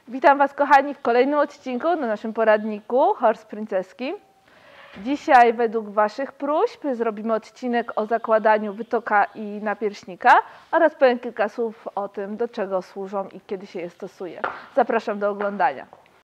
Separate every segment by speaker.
Speaker 1: Witam Was, kochani, w kolejnym odcinku na naszym poradniku Horse Princesski. Dzisiaj według Waszych próśb zrobimy odcinek o zakładaniu wytoka i napierśnika oraz powiem kilka słów o tym, do czego służą i kiedy się je stosuje. Zapraszam do oglądania.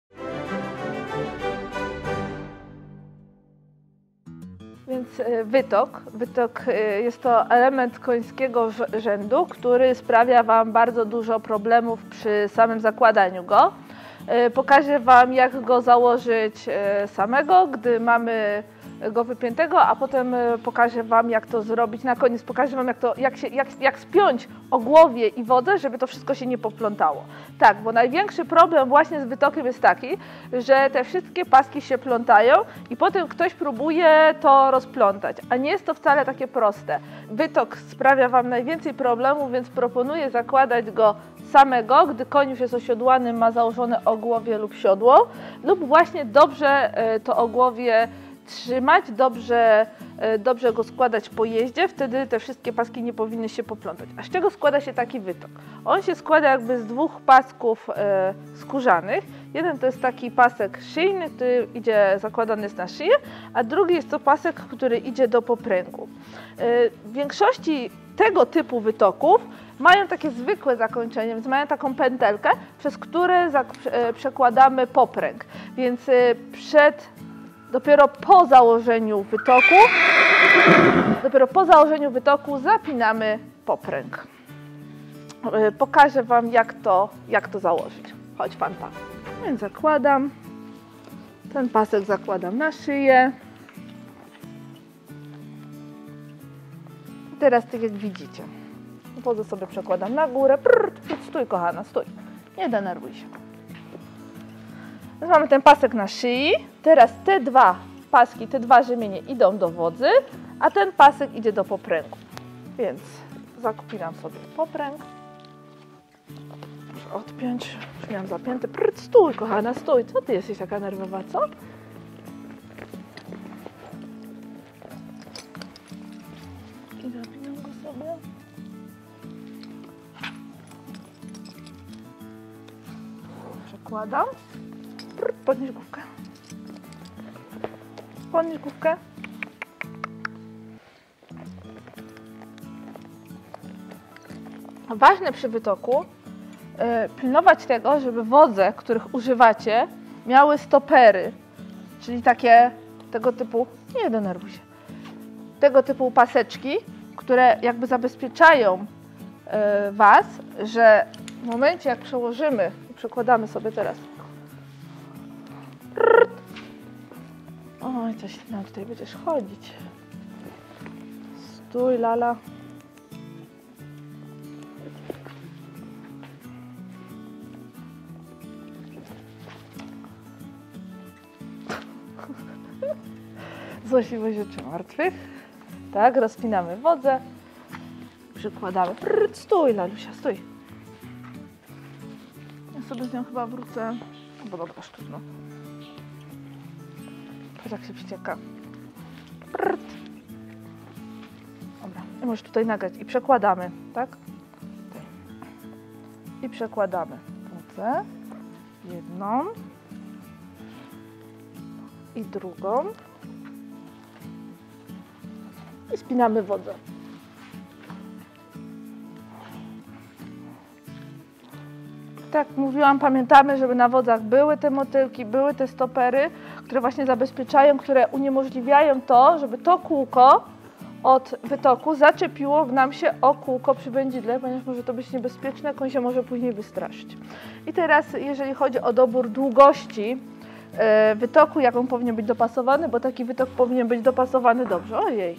Speaker 1: Więc wytok jest to element końskiego rzędu, który sprawia Wam bardzo dużo problemów przy samym zakładaniu go. Pokażę Wam, jak go założyć samego, gdy mamy go wypiętego, a potem pokażę Wam, jak to zrobić. Na koniec pokażę Wam, jak spiąć ogłowie i wodę, żeby to wszystko się nie poplątało. Tak, bo największy problem właśnie z wytokiem jest taki, że te wszystkie paski się plątają i potem ktoś próbuje to rozplątać, a nie jest to wcale takie proste. Wytok sprawia Wam najwięcej problemów, więc proponuję zakładać go samego, gdy koń już jest osiodłany, ma założone ogłowie lub siodło, lub właśnie dobrze to ogłowie trzymać, dobrze go składać po jeździe, wtedy te wszystkie paski nie powinny się poplątać. A z czego składa się taki wytok? On się składa jakby z dwóch pasków skórzanych. Jeden to jest taki pasek szyjny, który zakładany jest na szyję, a drugi jest to pasek, który idzie do popręgu. W większości tego typu wytoków mają takie zwykłe zakończenie, więc mają taką pętelkę, przez które przekładamy popręg. Więc dopiero po założeniu wytoku zapinamy popręg. Pokażę Wam, jak to założyć. Chodź Pan. Więc zakładam. Ten pasek zakładam na szyję. Teraz tak jak widzicie. Wodę sobie przekładam na górę. Stój, kochana, stój. Nie denerwuj się. Mamy ten pasek na szyi. Teraz te dwa paski, te dwa rzemienie idą do wodzy, a ten pasek idzie do popręgu. Więc zakupinam sobie popręg. Muszę odpiąć. Już miałam zapięty. Stój, kochana, stój. Co ty jesteś taka nerwowa, co? I zapinam go sobie. Przekładam. Podnieś główkę. Podnieś główkę. Ważne przy wytoku pilnować tego, żeby wodze, których używacie, miały stopery, czyli tego typu, nie denerwuj się, tego typu paseczki, które jakby zabezpieczają Was, że w momencie jak przełożymy, przekładamy sobie teraz. Oj, coś nam tutaj będziesz chodzić. Stój, lala. Złośliwość rzeczy martwych. Tak, rozpinamy wodę. Przykładamy. Stój, lalusia, stój. Ja sobie z nią chyba wrócę. Bo dobra, sztywno. Patrz, jak się przycieka. Dobra, i możesz tutaj nagrać. I przekładamy, tak? I przekładamy wodę. Jedną. I drugą. I spinamy wodę. Tak jak mówiłam, pamiętamy, żeby na wodzach były te motylki, były te stopery, które właśnie zabezpieczają, które uniemożliwiają to, żeby to kółko od wytoku zaczepiło nam się o kółko przy wędzidle, ponieważ może to być niebezpieczne, koń się może później wystraszyć. I teraz, jeżeli chodzi o dobór długości wytoku, jak on powinien być dopasowany, bo taki wytok powinien być dopasowany dobrze. Ojej.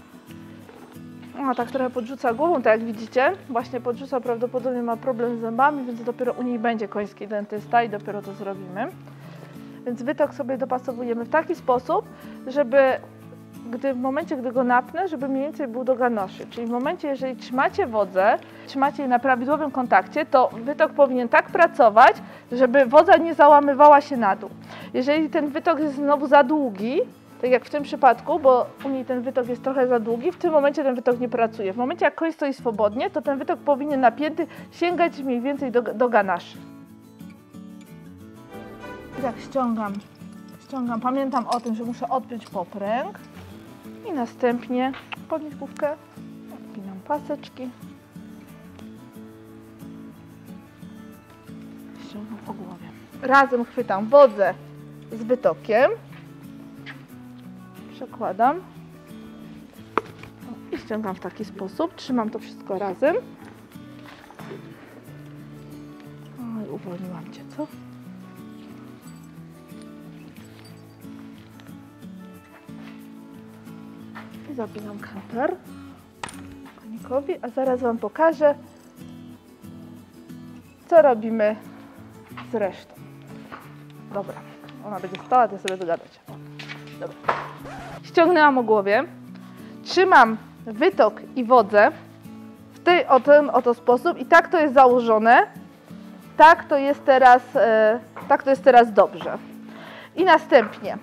Speaker 1: A tak trochę podrzuca głową, tak jak widzicie. Właśnie podrzuca, prawdopodobnie ma problem z zębami, więc dopiero u niej będzie koński dentysta i dopiero to zrobimy. Więc wytok sobie dopasowujemy w taki sposób, żeby w momencie, gdy go napnę, żeby mniej więcej był do ganoszy. Czyli w momencie, jeżeli trzymacie wodzę, trzymacie je na prawidłowym kontakcie, to wytok powinien tak pracować, żeby wodza nie załamywała się na dół. Jeżeli ten wytok jest znowu za długi, tak jak w tym przypadku, bo u niej ten wytok jest trochę za długi, w tym momencie ten wytok nie pracuje. W momencie, jak koń stoi swobodnie, to ten wytok powinien napięty sięgać mniej więcej do ganaszy. I tak ściągam, pamiętam o tym, że muszę odpiąć popręg i następnie podnieść główkę, odpinam paseczki, ściągam po głowie. Razem chwytam wodzę z wytokiem, przekładam i ściągam w taki sposób, trzymam to wszystko razem. Oj, uwolniłam Cię, co? I zapinam kantar konikowi, a zaraz Wam pokażę, co robimy z resztą. Dobra, ona będzie stała, to ja sobie dogadać. Dobra. Ściągnęłam o głowie, trzymam wytok i wodzę w ten oto sposób i tak to jest założone, tak to jest teraz dobrze. I następnie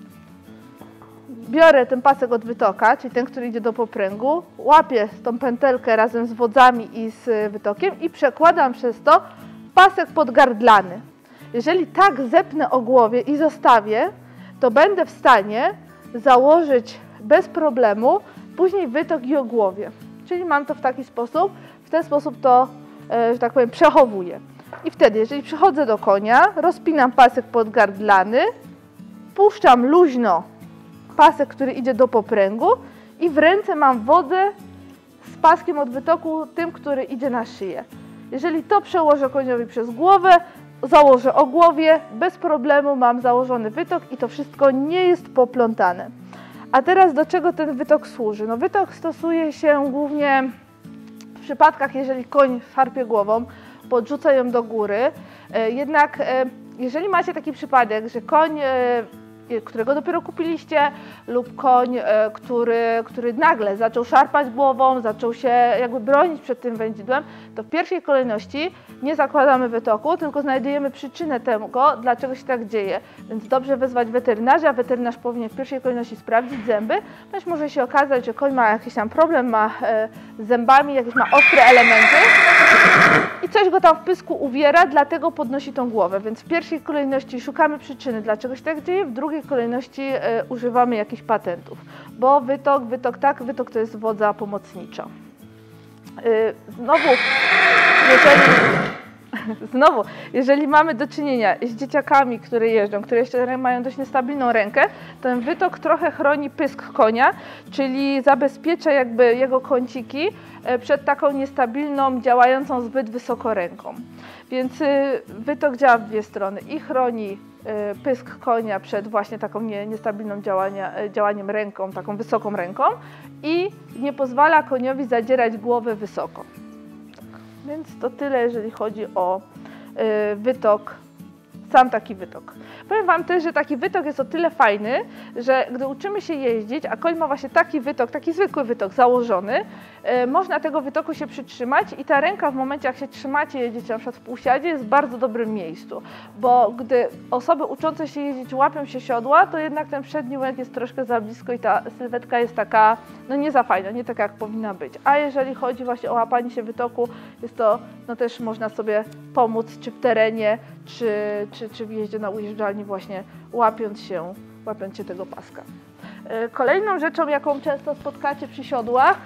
Speaker 1: biorę ten pasek od wytoka, czyli ten, który idzie do popręgu, łapię tą pętelkę razem z wodzami i z wytokiem i przekładam przez to pasek podgardlany. Jeżeli tak zepnę o głowie i zostawię, to będę w stanie założyć bez problemu później wytok i o głowie. Czyli mam to w taki sposób, w ten sposób to, że tak powiem, przechowuję. I wtedy, jeżeli przychodzę do konia, rozpinam pasek podgardlany, puszczam luźno pasek, który idzie do popręgu i w ręce mam wodę z paskiem od wytoku, tym, który idzie na szyję. Jeżeli to przełożę koniowi przez głowę, założę o głowie, bez problemu mam założony wytok i to wszystko nie jest poplątane. A teraz do czego ten wytok służy? No, wytok stosuje się głównie w przypadkach, jeżeli koń szarpie głową, podrzuca ją do góry. Jednak jeżeli macie taki przypadek, że koń, którego dopiero kupiliście, lub koń, który nagle zaczął szarpać głową, zaczął się jakby bronić przed tym wędzidłem, to w pierwszej kolejności nie zakładamy wytoku, tylko znajdujemy przyczynę tego, dlaczego się tak dzieje. Więc dobrze wezwać weterynarza. Weterynarz powinien w pierwszej kolejności sprawdzić zęby, ponieważ może się okazać, że koń ma jakiś tam problem, ma z zębami, jakieś ma ostre elementy i coś go tam w pysku uwiera, dlatego podnosi tą głowę. Więc w pierwszej kolejności szukamy przyczyny, dlaczego się tak dzieje, w drugiej kolejności używamy jakichś patentów, bo wytok to jest wodza pomocnicza. Jeżeli mamy do czynienia z dzieciakami, które jeżdżą, które jeszcze mają dość niestabilną rękę, ten wytok trochę chroni pysk konia, czyli zabezpiecza jakby jego kąciki przed taką niestabilną, działającą zbyt wysoko ręką. Więc wytok działa w dwie strony i chroni pysk konia przed właśnie taką niestabilną działaniem ręką, taką wysoką ręką i nie pozwala koniowi zadzierać głowy wysoko. Więc to tyle, jeżeli chodzi o wytok, sam taki wytok. Powiem Wam też, że taki wytok jest o tyle fajny, że gdy uczymy się jeździć, a koń ma właśnie taki wytok, taki zwykły wytok założony, można tego wytoku się przytrzymać i ta ręka w momencie, jak się trzymacie, jedziecie na przykład w półsiadzie, jest w bardzo dobrym miejscu, bo gdy osoby uczące się jeździć łapią się siodła, to jednak ten przedni łeb jest troszkę za blisko i ta sylwetka jest taka, no nie za fajna, nie taka jak powinna być. A jeżeli chodzi właśnie o łapanie się wytoku, jest to, no też można sobie pomóc, czy w terenie, czy w jeździe na ujeżdżalni właśnie łapiąc się tego paska. Kolejną rzeczą, jaką często spotkacie przy siodłach,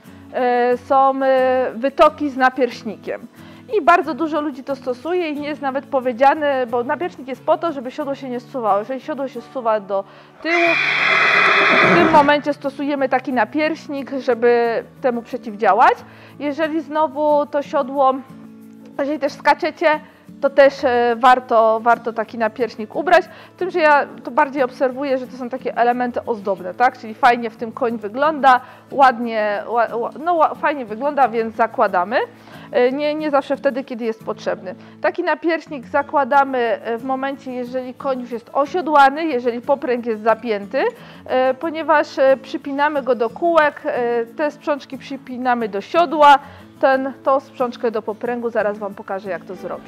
Speaker 1: są wytoki z napierśnikiem. I bardzo dużo ludzi to stosuje i nie jest nawet powiedziane, bo napierśnik jest po to, żeby siodło się nie zsuwało. Jeżeli siodło się zsuwa do tyłu, w tym momencie stosujemy taki napierśnik, żeby temu przeciwdziałać. Jeżeli znowu to siodło, jeżeli też skaczecie, to też warto taki napierśnik ubrać, z tym, że ja to bardziej obserwuję, że to są takie elementy ozdobne, tak? Czyli fajnie w tym koń wygląda, ładnie, fajnie wygląda, więc zakładamy. Nie zawsze wtedy, kiedy jest potrzebny. Taki napierśnik zakładamy w momencie, jeżeli koń już jest osiodłany, jeżeli popręg jest zapięty, ponieważ przypinamy go do kółek, te sprzączki przypinamy do siodła, tą sprzączkę do popręgu, zaraz Wam pokażę, jak to zrobić.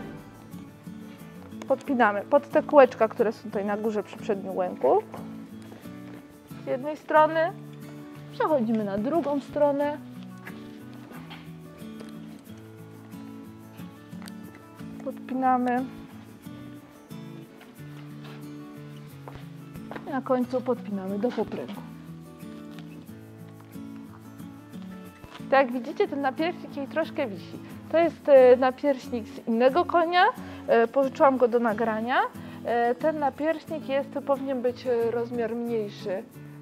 Speaker 1: Podpinamy pod te kółeczka, które są tutaj na górze przy przednim łęku. Z jednej strony przechodzimy na drugą stronę. Podpinamy. I na końcu podpinamy do popręgu. Tak jak widzicie, ten napierśnik jej troszkę wisi. To jest napierśnik z innego konia, pożyczyłam go do nagrania. Ten napierśnik powinien być rozmiar mniejszy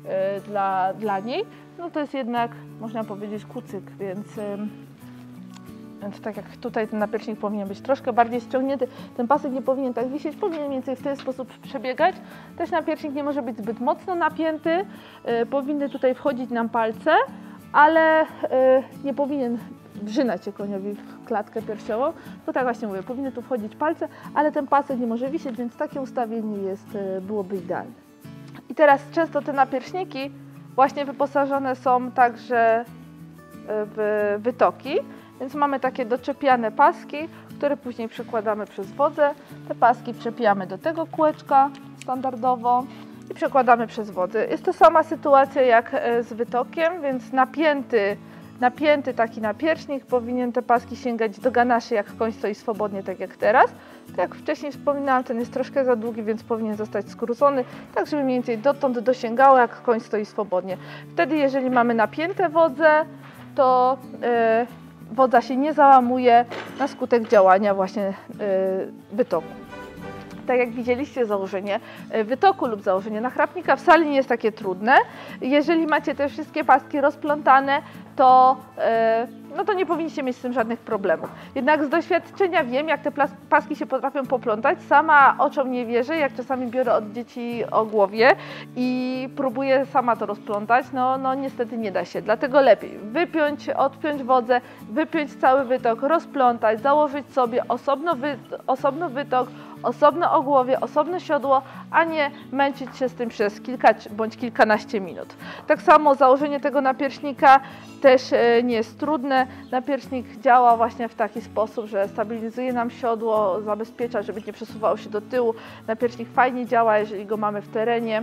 Speaker 1: dla niej. No to jest jednak, można powiedzieć, kucyk, więc tak jak tutaj ten napierśnik powinien być troszkę bardziej ściągnięty, ten pasek nie powinien tak wisieć, powinien mniej więcej w ten sposób przebiegać. Też napierśnik nie może być zbyt mocno napięty, powinny tutaj wchodzić nam palce, ale nie powinien wrzynać się koniowi w klatkę piersiową, bo tak właśnie mówię, powinny tu wchodzić palce, ale ten pasek nie może wisieć, więc takie ustawienie byłoby idealne. I teraz często te napierśniki właśnie wyposażone są także w wytoki, więc mamy takie doczepiane paski, które później przekładamy przez wodzę. Te paski przepijamy do tego kółeczka standardowo i przekładamy przez wodę. Jest to sama sytuacja jak z wytokiem, więc napięty taki napierśnik powinien te paski sięgać do ganaszy, jak koń stoi swobodnie, tak jak teraz. Tak jak wcześniej wspominałam, ten jest troszkę za długi, więc powinien zostać skrócony, tak żeby mniej więcej dotąd dosięgało, jak koń stoi swobodnie. Wtedy, jeżeli mamy napięte wodze, to wodza się nie załamuje na skutek działania właśnie wytoku. Tak jak widzieliście, założenie wytoku lub założenie nachrapnika wcale nie jest takie trudne. Jeżeli macie te wszystkie paski rozplątane, to nie powinniście mieć z tym żadnych problemów. Jednak z doświadczenia wiem, jak te paski się potrafią poplątać. Sama oczom nie wierzę, jak czasami biorę od dzieci o głowie i próbuję sama to rozplątać. No niestety nie da się, dlatego lepiej odpiąć wodzę, wypiąć cały wytok, rozplątać, założyć sobie osobno wytok, osobno ogłowie, osobne siodło, a nie męczyć się z tym przez kilka bądź kilkanaście minut. Tak samo założenie tego napierśnika też nie jest trudne. Napierśnik działa właśnie w taki sposób, że stabilizuje nam siodło, zabezpiecza, żeby nie przesuwało się do tyłu. Napierśnik fajnie działa, jeżeli go mamy w terenie.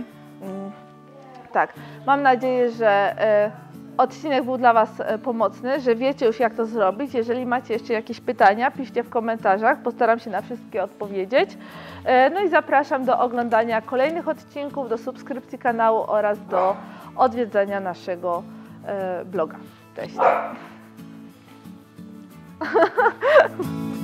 Speaker 1: Tak, mam nadzieję, że odcinek był dla Was pomocny, że wiecie już, jak to zrobić. Jeżeli macie jeszcze jakieś pytania, piszcie w komentarzach, postaram się na wszystkie odpowiedzieć. No i zapraszam do oglądania kolejnych odcinków, do subskrypcji kanału oraz do odwiedzania naszego bloga. Cześć!